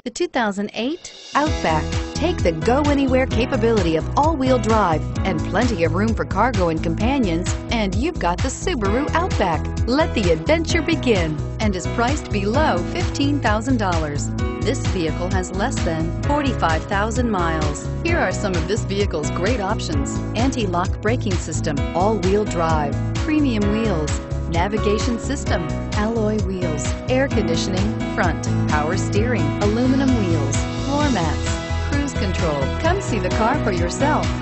The 2008 Outback. Take the go-anywhere capability of all-wheel drive and plenty of room for cargo and companions, and you've got the Subaru Outback. Let the adventure begin, and is priced below $15,000. This vehicle has less than 45,000 miles. Here are some of this vehicle's great options: anti-lock braking system, all-wheel drive, premium wheels, navigation system, alloy wheels, air conditioning, front, power steering, aluminum wheels, floor mats, cruise control. Come see the car for yourself.